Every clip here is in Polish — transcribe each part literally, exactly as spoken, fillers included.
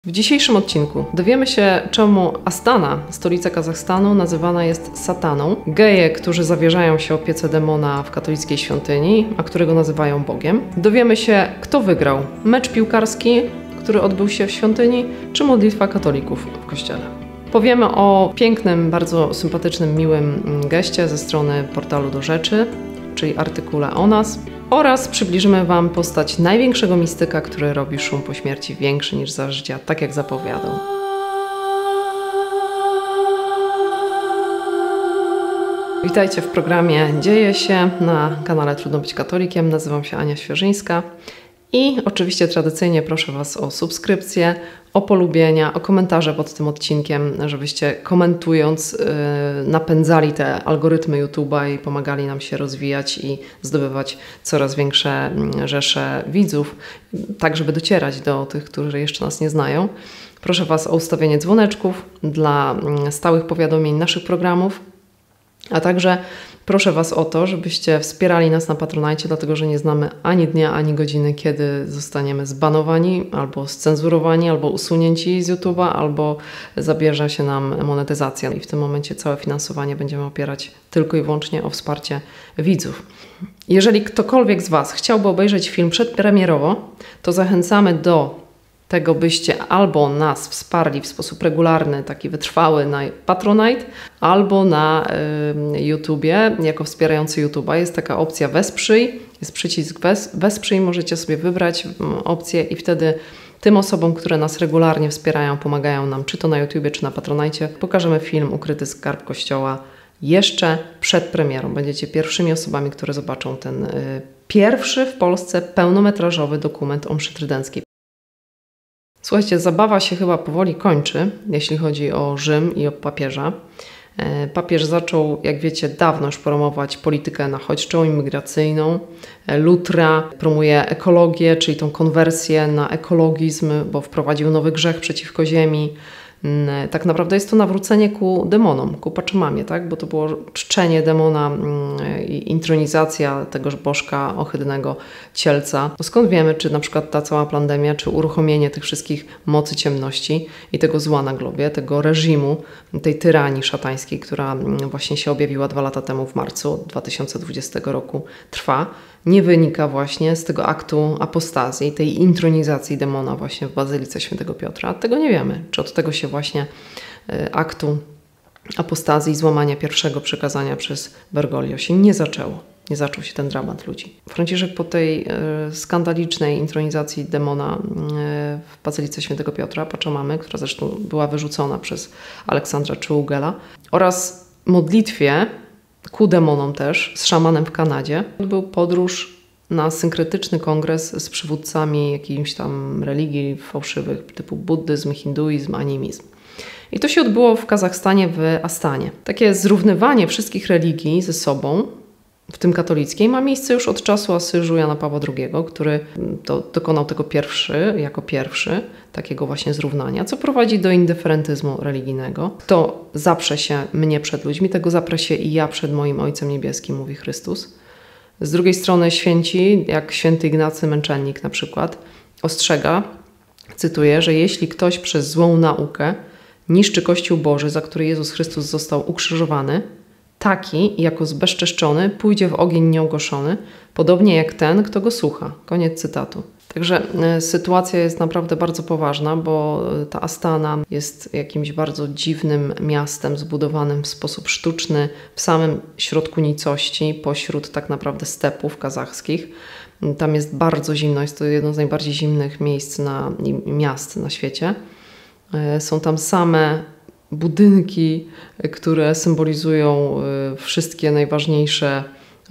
W dzisiejszym odcinku dowiemy się, czemu Astana, stolica Kazachstanu, nazywana jest Sataną. Geje, którzy zawierzają się opiece demona w katolickiej świątyni, a którego nazywają Bogiem. Dowiemy się, kto wygrał. Mecz piłkarski, który odbył się w świątyni, czy modlitwa katolików w kościele. Powiemy o pięknym, bardzo sympatycznym, miłym geście ze strony portalu Do Rzeczy, czyli artykule o nas. Oraz przybliżymy Wam postać największego mistyka, który robi szum po śmierci większy niż za życia, tak jak zapowiadał. Witajcie w programie Dzieje się na kanale Trudno być katolikiem. Nazywam się Ania Świerzyńska i oczywiście tradycyjnie proszę Was o subskrypcję, o polubienia, o komentarze pod tym odcinkiem, żebyście komentując yy, napędzali te algorytmy YouTube'a i pomagali nam się rozwijać i zdobywać coraz większe rzesze widzów, tak żeby docierać do tych, którzy jeszcze nas nie znają. Proszę Was o ustawienie dzwoneczków dla stałych powiadomień naszych programów, a także proszę Was o to, żebyście wspierali nas na Patronite, dlatego że nie znamy ani dnia, ani godziny, kiedy zostaniemy zbanowani, albo scenzurowani, albo usunięci z YouTube'a, albo zabierze się nam monetyzacja. I w tym momencie całe finansowanie będziemy opierać tylko i wyłącznie o wsparcie widzów. Jeżeli ktokolwiek z Was chciałby obejrzeć film przedpremierowo, to zachęcamy do tego, byście albo nas wsparli w sposób regularny, taki wytrwały na Patronite, albo na y, YouTubie, jako wspierający YouTube'a. Jest taka opcja Wesprzyj, jest przycisk wes, Wesprzyj, możecie sobie wybrać y, opcję i wtedy tym osobom, które nas regularnie wspierają, pomagają nam, czy to na YouTubie, czy na Patronite, pokażemy film Ukryty skarb Kościoła jeszcze przed premierą. Będziecie pierwszymi osobami, które zobaczą ten y, pierwszy w Polsce pełnometrażowy dokument o mszy trydenckiej. Słuchajcie, zabawa się chyba powoli kończy, jeśli chodzi o Rzym i o papieża. Papież zaczął, jak wiecie, dawno już promować politykę nachodźczą, imigracyjną. Lutra promuje ekologię, czyli tą konwersję na ekologizm, bo wprowadził nowy grzech przeciwko ziemi. Tak naprawdę jest to nawrócenie ku demonom, ku Paczmamie, tak? Bo to było czczenie demona i intronizacja tegoż bożka ohydnego cielca. No skąd wiemy, czy na przykład ta cała pandemia, czy uruchomienie tych wszystkich mocy ciemności i tego zła na globie, tego reżimu, tej tyranii szatańskiej, która właśnie się objawiła dwa lata temu w marcu dwa tysiące dwudziestego roku, trwa, nie wynika właśnie z tego aktu apostazji, tej intronizacji demona właśnie w Bazylice Świętego Piotra. Tego nie wiemy. Czy od tego się właśnie y, aktu apostazji, złamania pierwszego przykazania przez Bergoglio się nie zaczęło. Nie zaczął się ten dramat ludzi. Franciszek po tej y, skandalicznej intronizacji demona y, w Bazylice Świętego Piotra, Paczmamy, która zresztą była wyrzucona przez Aleksandra Czoługela, oraz modlitwie ku demonom też, z szamanem w Kanadzie, odbył podróż na synkretyczny kongres z przywódcami jakichś tam religii fałszywych typu buddyzm, hinduizm, animizm. I to się odbyło w Kazachstanie, w Astanie. Takie zrównywanie wszystkich religii ze sobą, w tym katolickiej, ma miejsce już od czasu asyżu Jana Pawła drugiego, który to dokonał tego pierwszy, jako pierwszy, takiego właśnie zrównania, co prowadzi do indyferentyzmu religijnego. Kto zaprze się mnie przed ludźmi, tego zaprę się i ja przed moim Ojcem Niebieskim, mówi Chrystus. Z drugiej strony święci, jak święty Ignacy Męczennik na przykład, ostrzega, cytuję, że jeśli ktoś przez złą naukę niszczy Kościół Boży, za który Jezus Chrystus został ukrzyżowany, taki, jako zbezczeszczony, pójdzie w ogień nieogłoszony, podobnie jak ten, kto go słucha. Koniec cytatu. Także y, sytuacja jest naprawdę bardzo poważna, bo ta Astana jest jakimś bardzo dziwnym miastem zbudowanym w sposób sztuczny w samym środku nicości, pośród tak naprawdę stepów kazachskich. Tam jest bardzo zimno, jest to jedno z najbardziej zimnych miejsc na, miast na świecie. Y, są tam same budynki, które symbolizują wszystkie najważniejsze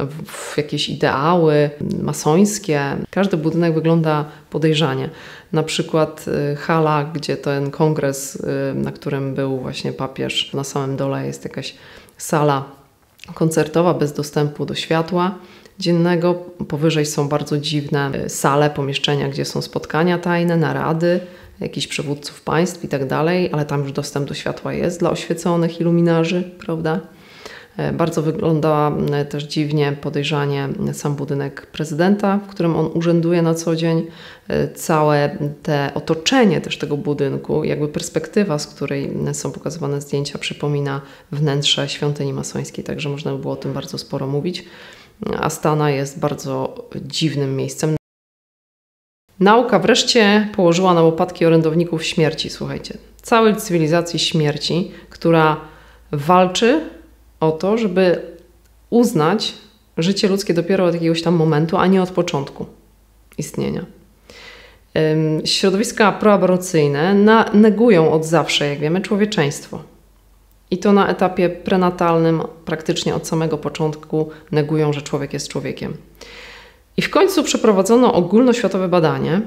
jakieś ideały masońskie. Każdy budynek wygląda podejrzanie. Na przykład hala, gdzie ten kongres, na którym był właśnie papież, na samym dole jest jakaś sala koncertowa bez dostępu do światła dziennego. Powyżej są bardzo dziwne sale, pomieszczenia, gdzie są spotkania tajne, narady jakichś przywódców państw i tak dalej, ale tam już dostęp do światła jest dla oświeconych iluminarzy, prawda? Bardzo wygląda też dziwnie, podejrzanie sam budynek prezydenta, w którym on urzęduje na co dzień. Całe te otoczenie też tego budynku, jakby perspektywa, z której są pokazywane zdjęcia, przypomina wnętrze świątyni masońskiej, także można by było o tym bardzo sporo mówić. Astana jest bardzo dziwnym miejscem. Nauka wreszcie położyła na łopatki orędowników śmierci, słuchajcie. Całej cywilizacji śmierci, która walczy o to, żeby uznać życie ludzkie dopiero od jakiegoś tam momentu, a nie od początku istnienia. Środowiska proaborcyjne negują od zawsze, jak wiemy, człowieczeństwo. I to na etapie prenatalnym, praktycznie od samego początku negują, że człowiek jest człowiekiem. I w końcu przeprowadzono ogólnoświatowe badanie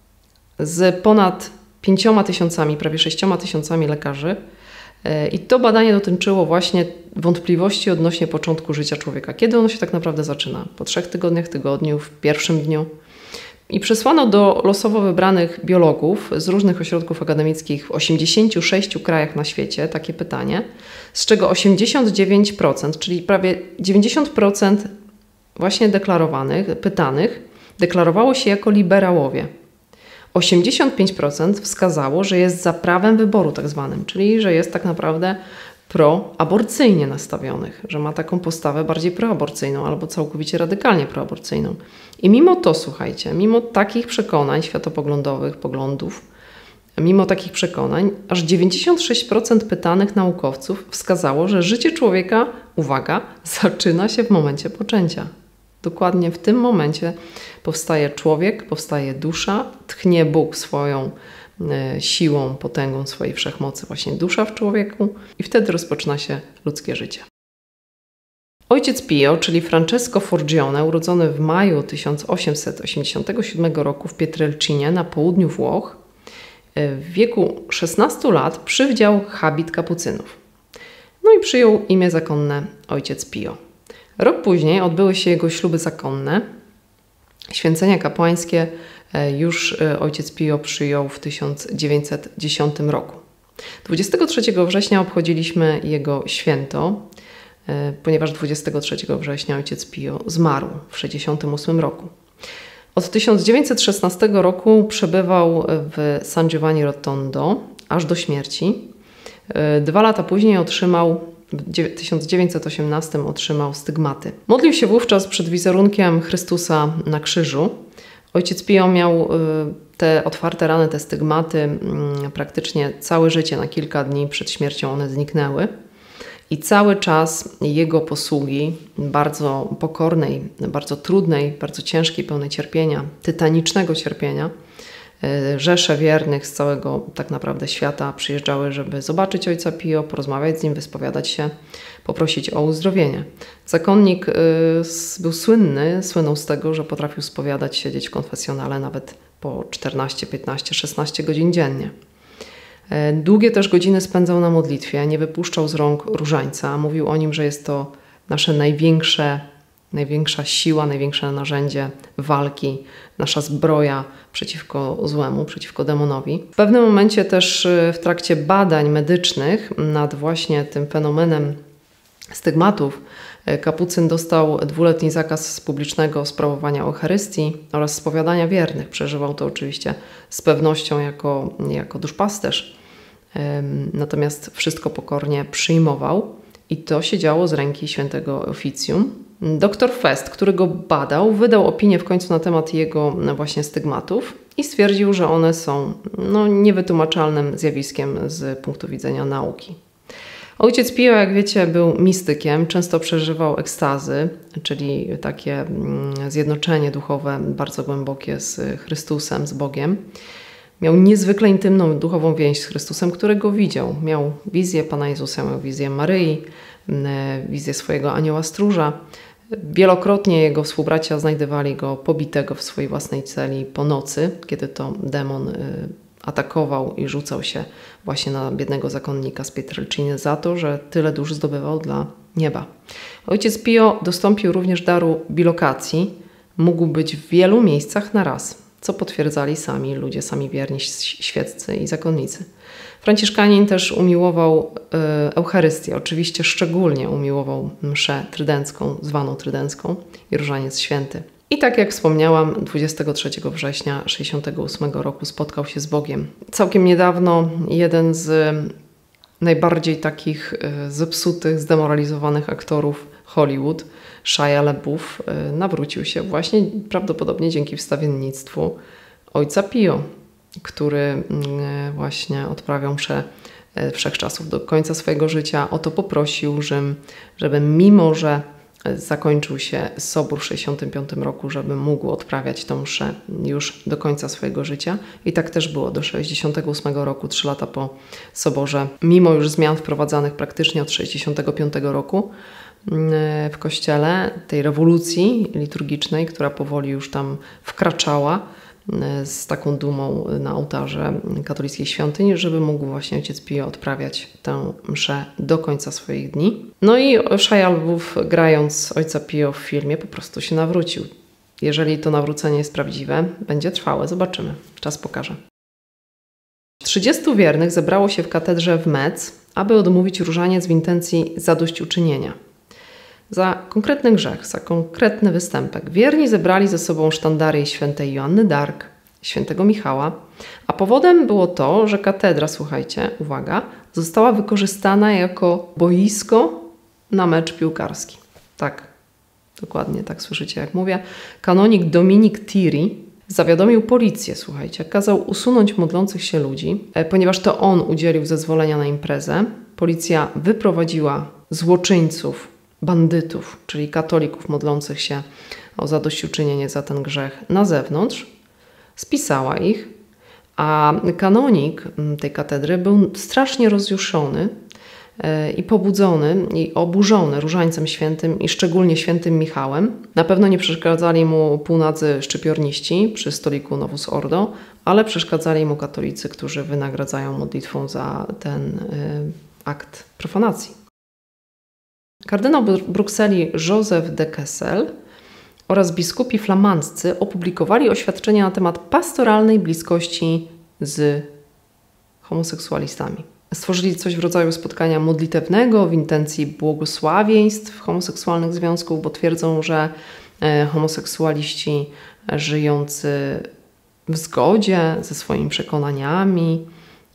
z ponad pięcioma tysiącami, prawie sześcioma tysiącami lekarzy. I to badanie dotyczyło właśnie wątpliwości odnośnie początku życia człowieka. Kiedy ono się tak naprawdę zaczyna? Po trzech tygodniach, tygodniu, w pierwszym dniu. I przesłano do losowo wybranych biologów z różnych ośrodków akademickich w osiemdziesięciu sześciu krajach na świecie takie pytanie, z czego osiemdziesiąt dziewięć procent, czyli prawie dziewięćdziesiąt procent właśnie deklarowanych, pytanych, deklarowało się jako liberałowie. osiemdziesiąt pięć procent wskazało, że jest za prawem wyboru tak zwanym, czyli że jest tak naprawdę proaborcyjnie nastawionych, że ma taką postawę bardziej proaborcyjną albo całkowicie radykalnie proaborcyjną. I mimo to, słuchajcie, mimo takich przekonań światopoglądowych, poglądów, mimo takich przekonań, aż dziewięćdziesiąt sześć procent pytanych naukowców wskazało, że życie człowieka, uwaga, zaczyna się w momencie poczęcia. Dokładnie w tym momencie powstaje człowiek, powstaje dusza, tchnie Bóg swoją e, siłą, potęgą swojej wszechmocy, właśnie dusza w człowieku i wtedy rozpoczyna się ludzkie życie. Ojciec Pio, czyli Francesco Forgione, urodzony w maju tysiąc osiemset osiemdziesiątego siódmego roku w Pietrelcinie na południu Włoch, w wieku szesnastu lat przywdział habit kapucynów. No i przyjął imię zakonne Ojciec Pio. Rok później odbyły się jego śluby zakonne. Święcenia kapłańskie już Ojciec Pio przyjął w tysiąc dziewięćset dziesiątym roku. dwudziestego trzeciego września obchodziliśmy jego święto, ponieważ dwudziestego trzeciego września Ojciec Pio zmarł w sześćdziesiątym ósmym roku. Od tysiąc dziewięćset szesnastego roku przebywał w San Giovanni Rotondo aż do śmierci. Dwa lata później otrzymał, w tysiąc dziewięćset osiemnastym otrzymał stygmaty. Modlił się wówczas przed wizerunkiem Chrystusa na krzyżu. Ojciec Pio miał te otwarte rany, te stygmaty praktycznie całe życie, na kilka dni przed śmiercią one zniknęły. I cały czas jego posługi, bardzo pokornej, bardzo trudnej, bardzo ciężkiej, pełnej cierpienia, tytanicznego cierpienia, rzesze wiernych z całego tak naprawdę świata przyjeżdżały, żeby zobaczyć Ojca Pio, porozmawiać z nim, wyspowiadać się, poprosić o uzdrowienie. Zakonnik był słynny, słynął z tego, że potrafił spowiadać, siedzieć w konfesjonale nawet po czternaście, piętnaście, szesnaście godzin dziennie. Długie też godziny spędzał na modlitwie, nie wypuszczał z rąk różańca. Mówił o nim, że jest to nasze największe, największa siła, największe narzędzie walki, nasza zbroja przeciwko złemu, przeciwko demonowi. W pewnym momencie też w trakcie badań medycznych nad właśnie tym fenomenem stygmatów kapucyn dostał dwuletni zakaz publicznego sprawowania Eucharystii oraz spowiadania wiernych. Przeżywał to oczywiście z pewnością jako, jako duszpasterz. Natomiast wszystko pokornie przyjmował i to się działo z ręki świętego oficjum. Doktor Fest, który go badał, wydał opinię w końcu na temat jego właśnie stygmatów i stwierdził, że one są no, niewytłumaczalnym zjawiskiem z punktu widzenia nauki. Ojciec Pio, jak wiecie, był mistykiem, często przeżywał ekstazy, czyli takie zjednoczenie duchowe bardzo głębokie z Chrystusem, z Bogiem. Miał niezwykle intymną duchową więź z Chrystusem, którego widział. Miał wizję Pana Jezusa, miał wizję Maryi, wizję swojego anioła stróża. Wielokrotnie jego współbracia znajdowali go pobitego w swojej własnej celi po nocy, kiedy to demon atakował i rzucał się właśnie na biednego zakonnika z Pietrelciny za to, że tyle dusz zdobywał dla nieba. Ojciec Pio dostąpił również daru bilokacji. Mógł być w wielu miejscach na raz. co potwierdzali sami ludzie, sami wierni świeccy i zakonnicy. Franciszkanin też umiłował Eucharystię, oczywiście szczególnie umiłował mszę trydencką, zwaną trydencką i Różaniec Święty. I tak jak wspomniałam, dwudziestego trzeciego września tysiąc dziewięćset sześćdziesiątego ósmego roku spotkał się z Bogiem. Całkiem niedawno jeden z najbardziej takich zepsutych, zdemoralizowanych aktorów Hollywood, Shia LaBeouf, nawrócił się właśnie prawdopodobnie dzięki wstawiennictwu ojca Pio, który właśnie odprawiał mszę wszechczasów do końca swojego życia. O to poprosił Rzym, żeby mimo, że zakończył się Sobór w sześćdziesiątym piątym roku, żeby mógł odprawiać tę mszę już do końca swojego życia. I tak też było do sześćdziesiątego ósmego roku, trzy lata po Soborze. Mimo już zmian wprowadzanych praktycznie od sześćdziesiątego piątego roku w Kościele, tej rewolucji liturgicznej, która powoli już tam wkraczała z taką dumą na ołtarze katolickiej świątyni, żeby mógł właśnie ojciec Pio odprawiać tę mszę do końca swoich dni. No i Shia LaBeouf, grając ojca Pio w filmie, po prostu się nawrócił. Jeżeli to nawrócenie jest prawdziwe, będzie trwałe. Zobaczymy. Czas pokaże. trzydziestu wiernych zebrało się w katedrze w Metz, aby odmówić różaniec w intencji zadośćuczynienia za konkretny grzech, za konkretny występek. Wierni zebrali ze sobą sztandary świętej Joanny d'Arc, świętego Michała, a powodem było to, że katedra, słuchajcie, uwaga, została wykorzystana jako boisko na mecz piłkarski. Tak, dokładnie tak słyszycie, jak mówię. Kanonik Dominik Thierry zawiadomił policję, słuchajcie, kazał usunąć modlących się ludzi, ponieważ to on udzielił zezwolenia na imprezę. Policja wyprowadziła złoczyńców, bandytów, czyli katolików modlących się o zadośćuczynienie za ten grzech na zewnątrz, spisała ich, a kanonik tej katedry był strasznie rozjuszony i pobudzony i oburzony Różańcem Świętym i szczególnie świętym Michałem. Na pewno nie przeszkadzali mu półnadzy szczypiorniści przy stoliku Novus Ordo, ale przeszkadzali mu katolicy, którzy wynagradzają modlitwą za ten y, akt profanacji. Kardynał Brukseli Joseph de Kessel oraz biskupi flamandzcy opublikowali oświadczenia na temat pastoralnej bliskości z homoseksualistami. Stworzyli coś w rodzaju spotkania modlitewnego w intencji błogosławieństw homoseksualnych związków, bo twierdzą, że homoseksualiści żyjący w zgodzie ze swoimi przekonaniami,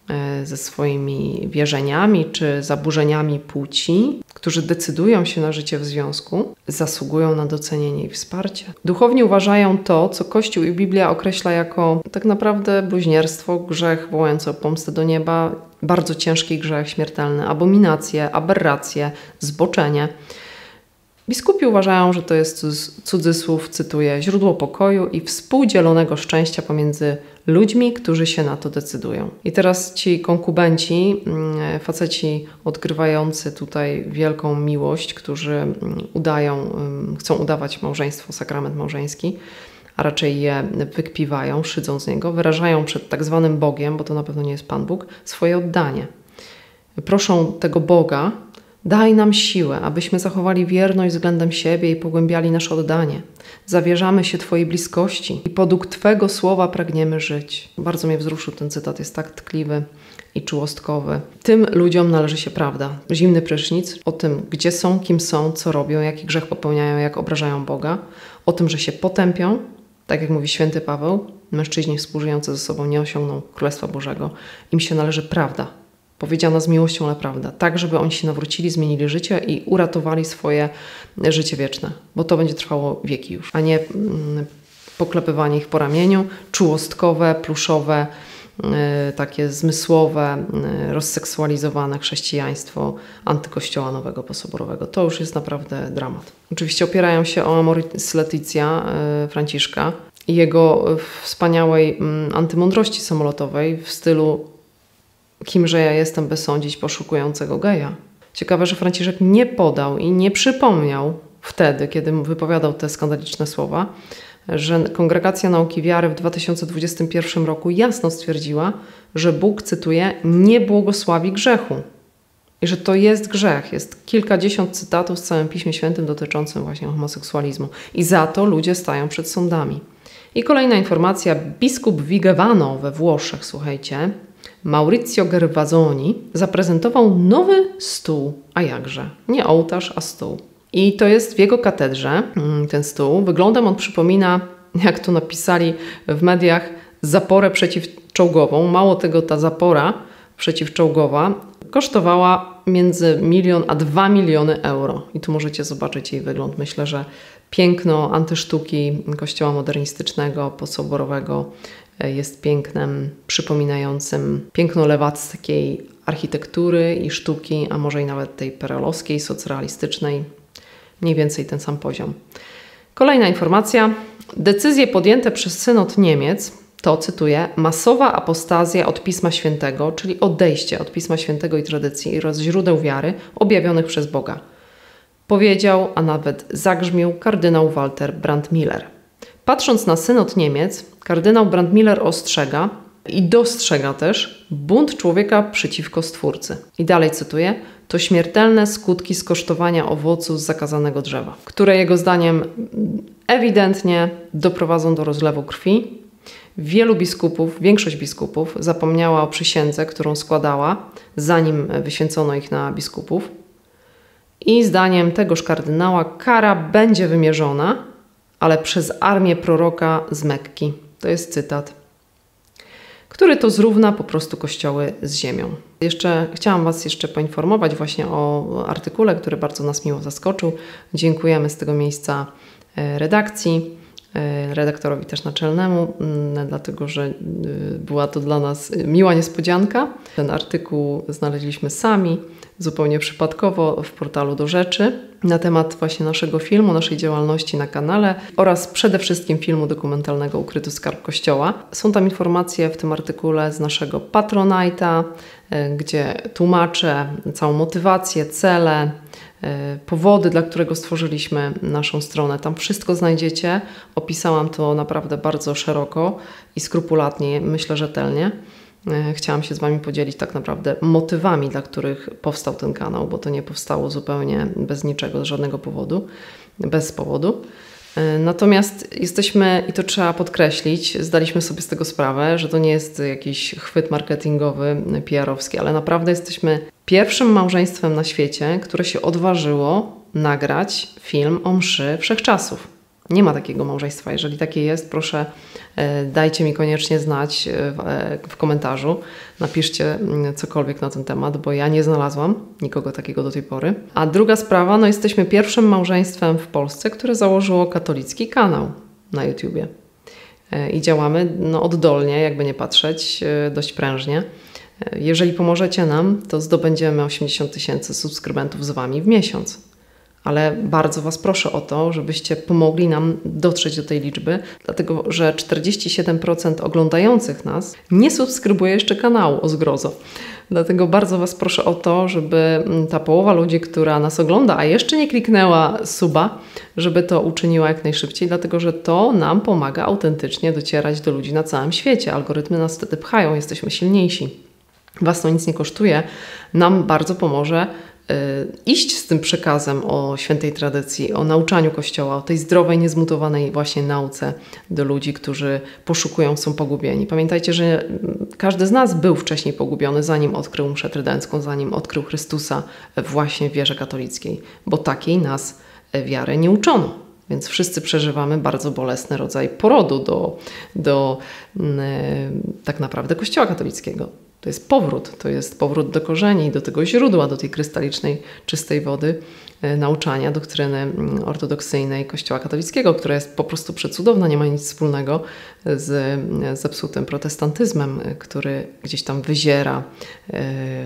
ze swoimi wierzeniami czy zaburzeniami płci, którzy decydują się na życie w związku, zasługują na docenienie i wsparcie. Duchowni uważają to, co Kościół i Biblia określa jako tak naprawdę bluźnierstwo, grzech wołający o pomstę do nieba, bardzo ciężki grzech śmiertelny, abominację, aberrację, zboczenie. Biskupi uważają, że to jest cudzysłów, cytuję, źródło pokoju i współdzielonego szczęścia pomiędzy ludźmi, którzy się na to decydują. I teraz ci konkubenci, faceci odgrywający tutaj wielką miłość, którzy udają, chcą udawać małżeństwo, sakrament małżeński, a raczej je wykpiwają, szydzą z niego, wyrażają przed tak zwanym Bogiem, bo to na pewno nie jest Pan Bóg, swoje oddanie. Proszą tego Boga, daj nam siłę, abyśmy zachowali wierność względem siebie i pogłębiali nasze oddanie. Zawierzamy się Twojej bliskości i podług Twego słowa pragniemy żyć. Bardzo mnie wzruszył ten cytat, jest tak tkliwy i czułostkowy. Tym ludziom należy się prawda. Zimny prysznic o tym, gdzie są, kim są, co robią, jaki grzech popełniają, jak obrażają Boga. O tym, że się potępią, tak jak mówi święty Paweł, mężczyźni współżyjący ze sobą nie osiągną Królestwa Bożego. Im się należy prawda. Powiedziana z miłością, ale prawda. Tak, żeby oni się nawrócili, zmienili życie i uratowali swoje życie wieczne. Bo to będzie trwało wieki już, a nie mm, poklepywanie ich po ramieniu, czułostkowe, pluszowe, yy, takie zmysłowe, yy, rozseksualizowane chrześcijaństwo antykościoła nowego, posoborowego. To już jest naprawdę dramat. Oczywiście opierają się o Amoris Laetitia yy, Franciszka i jego wspaniałej yy, antymądrości samolotowej w stylu kimże ja jestem, by sądzić poszukującego geja. Ciekawe, że Franciszek nie podał i nie przypomniał wtedy, kiedy wypowiadał te skandaliczne słowa, że Kongregacja Nauki Wiary w dwa tysiące dwudziestym pierwszym roku jasno stwierdziła, że Bóg, cytuję, nie błogosławi grzechu. I że to jest grzech. Jest kilkadziesiąt cytatów w całym Piśmie Świętym dotyczącym właśnie homoseksualizmu. I za to ludzie stają przed sądami. I kolejna informacja, biskup Vigevano we Włoszech, słuchajcie, Maurizio Gervasoni zaprezentował nowy stół, a jakże, nie ołtarz, a stół. I to jest w jego katedrze, ten stół. Wyglądem on przypomina, jak tu napisali w mediach, zaporę przeciwczołgową. Mało tego, ta zapora przeciwczołgowa kosztowała między milion a dwa miliony euro. I tu możecie zobaczyć jej wygląd. Myślę, że piękno antysztuki kościoła modernistycznego, posoborowego jest pięknem przypominającym piękno lewackiej architektury i sztuki, a może i nawet tej perelowskiej, socrealistycznej. Mniej więcej ten sam poziom. Kolejna informacja. Decyzje podjęte przez synod Niemiec to, cytuję, masowa apostazja od Pisma Świętego, czyli odejście od Pisma Świętego i tradycji oraz źródeł wiary objawionych przez Boga. Powiedział, a nawet zagrzmił kardynał Walter Brandmiller. Patrząc na synod Niemiec, kardynał Brandmiller ostrzega i dostrzega też bunt człowieka przeciwko Stwórcy. I dalej cytuję, to śmiertelne skutki skosztowania owocu z zakazanego drzewa, które jego zdaniem ewidentnie doprowadzą do rozlewu krwi. Wielu biskupów, większość biskupów zapomniała o przysiędze, którą składała, zanim wyświęcono ich na biskupów. I zdaniem tegoż kardynała kara będzie wymierzona, ale przez armię proroka z Mekki. To jest cytat, który to zrówna po prostu kościoły z ziemią. Jeszcze chciałam Was jeszcze poinformować właśnie o artykule, który bardzo nas miło zaskoczył. Dziękujemy z tego miejsca redakcji, redaktorowi też naczelnemu, dlatego że była to dla nas miła niespodzianka. Ten artykuł znaleźliśmy sami, zupełnie przypadkowo w portalu Do Rzeczy na temat właśnie naszego filmu, naszej działalności na kanale oraz przede wszystkim filmu dokumentalnego Ukryty Skarb Kościoła. Są tam informacje w tym artykule z naszego Patronite'a, gdzie tłumaczę całą motywację, cele, powody, dla którego stworzyliśmy naszą stronę. Tam wszystko znajdziecie. Opisałam to naprawdę bardzo szeroko i skrupulatnie, myślę rzetelnie. Chciałam się z Wami podzielić tak naprawdę motywami, dla których powstał ten kanał, bo to nie powstało zupełnie bez niczego, z żadnego powodu, bez powodu. Natomiast jesteśmy, i to trzeba podkreślić, zdaliśmy sobie z tego sprawę, że to nie jest jakiś chwyt marketingowy, P R-owski, ale naprawdę jesteśmy pierwszym małżeństwem na świecie, które się odważyło nagrać film o mszy wszechczasów. Nie ma takiego małżeństwa. Jeżeli takie jest, proszę dajcie mi koniecznie znać w, w komentarzu. Napiszcie cokolwiek na ten temat, bo ja nie znalazłam nikogo takiego do tej pory. A druga sprawa, no jesteśmy pierwszym małżeństwem w Polsce, które założyło katolicki kanał na YouTubie. I działamy no, oddolnie, jakby nie patrzeć, dość prężnie. Jeżeli pomożecie nam, to zdobędziemy osiemdziesiąt tysięcy subskrybentów z Wami w miesiąc. Ale bardzo Was proszę o to, żebyście pomogli nam dotrzeć do tej liczby, dlatego że czterdzieści siedem procent oglądających nas nie subskrybuje jeszcze kanału, o zgrozo. Dlatego bardzo Was proszę o to, żeby ta połowa ludzi, która nas ogląda, a jeszcze nie kliknęła suba, żeby to uczyniła jak najszybciej, dlatego że to nam pomaga autentycznie docierać do ludzi na całym świecie. Algorytmy nas wtedy pchają, jesteśmy silniejsi. Was to nic nie kosztuje, nam bardzo pomoże iść z tym przekazem o świętej tradycji, o nauczaniu Kościoła, o tej zdrowej, niezmutowanej właśnie nauce do ludzi, którzy poszukują, są pogubieni. Pamiętajcie, że każdy z nas był wcześniej pogubiony, zanim odkrył mszę trydencką, zanim odkrył Chrystusa właśnie w wierze katolickiej, bo takiej nas wiary nie uczono. Więc wszyscy przeżywamy bardzo bolesny rodzaj porodu do, do yy, tak naprawdę Kościoła katolickiego. To jest powrót, to jest powrót do korzeni, do tego źródła, do tej krystalicznej, czystej wody e, nauczania, doktryny ortodoksyjnej Kościoła katolickiego, która jest po prostu przecudowna, nie ma nic wspólnego z zepsutym protestantyzmem, który gdzieś tam wyziera e,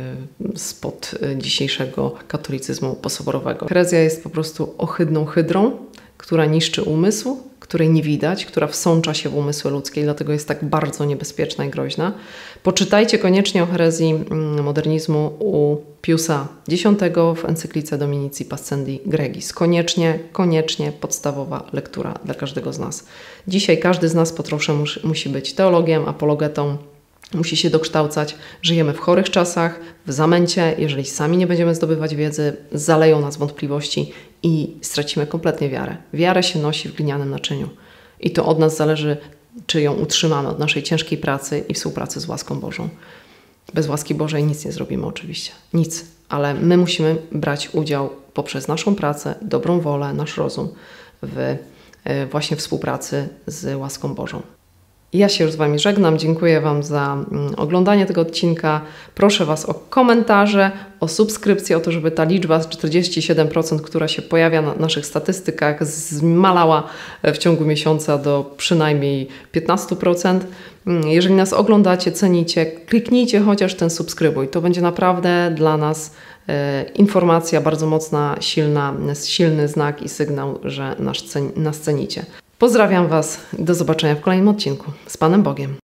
spod dzisiejszego katolicyzmu posoborowego. Herezja jest po prostu ohydną hydrą, która niszczy umysł, której nie widać, która wsącza się w umysły ludzkie, dlatego jest tak bardzo niebezpieczna i groźna. Poczytajcie koniecznie o herezji modernizmu u Piusa X w encyklice Dominici Pascendi Gregis. Koniecznie, koniecznie podstawowa lektura dla każdego z nas. Dzisiaj każdy z nas po trosze musi być teologiem, apologetą, musi się dokształcać. Żyjemy w chorych czasach, w zamęcie. Jeżeli sami nie będziemy zdobywać wiedzy, zaleją nas wątpliwości i stracimy kompletnie wiarę. Wiarę się nosi w glinianym naczyniu. I to od nas zależy, czy ją utrzymamy, od naszej ciężkiej pracy i współpracy z łaską Bożą. Bez łaski Bożej nic nie zrobimy oczywiście. Nic. Ale my musimy brać udział poprzez naszą pracę, dobrą wolę, nasz rozum w właśnie współpracy z łaską Bożą. Ja się już z Wami żegnam. Dziękuję Wam za oglądanie tego odcinka. Proszę Was o komentarze, o subskrypcję, o to, żeby ta liczba czterdzieści siedem procent, która się pojawia na naszych statystykach, zmalała w ciągu miesiąca do przynajmniej piętnaście procent. Jeżeli nas oglądacie, cenicie, kliknijcie chociaż ten subskrybuj. To będzie naprawdę dla nas e, informacja bardzo mocna, silna, silny znak i sygnał, że nas, cen, nas cenicie. Pozdrawiam Was. Do zobaczenia w kolejnym odcinku. Z Panem Bogiem.